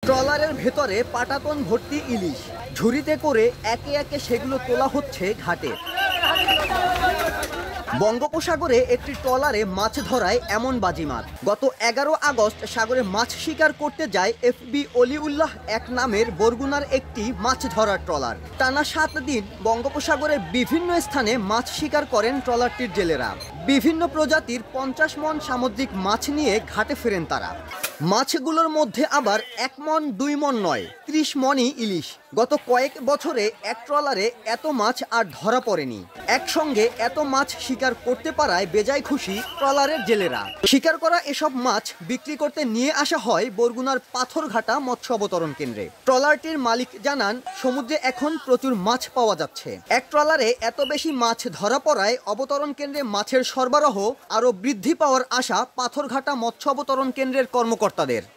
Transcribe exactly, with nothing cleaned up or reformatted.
ট্রলারের ভেতরে পাটাতন ভর্তি ইলিশ, ঝুড়িতে করে একে একে সেগুলো তোলা হচ্ছে ঘাটে। বঙ্গোপসাগরে একটি ট্রলারে মাছ ধরায় এমন বাজিমাত। গত এগারো আগস্ট সাগরে মাছ শিকার করতে যায় এফবি অলিউল্লাহ এক নামের বরগুনার একটি মাছ ধরার ট্রলার। টানা সাত দিন বঙ্গোপসাগরের বিভিন্ন স্থানে মাছ শিকার করেন ট্রলারটির জেলেরা। বিভিন্ন প্রজাতির পঞ্চাশ মন সামুদ্রিক মাছ নিয়ে ঘাটে ফেরেন তারা। মাছগুলোর মধ্যে আবার এক মন দুই মন নয়, ত্রিশ মনই ইলিশ। গত কয়েক বছরে এক ট্রলারে এত মাছ আর ধরা পড়েনি। একসঙ্গে এত মাছ শিকার করতে পারায় বেজায় খুশি ট্রলারের জেলেরা। শিকার করা এসব মাছ বিক্রি করতে নিয়ে আসা হয় বরগুনার পাথরঘাটা মৎস্য অবতরণ কেন্দ্রে। ট্রলারটির মালিক জানান, সমুদ্রে এখন প্রচুর মাছ পাওয়া যাচ্ছে। এক ট্রলারে এত বেশি মাছ ধরা পড়ায় অবতরণ কেন্দ্রে মাছের সরবরাহ আরও বৃদ্ধি পাওয়ার আশা পাথরঘাটা মৎস্য অবতরণ কেন্দ্রের কর্মকর্তাদের।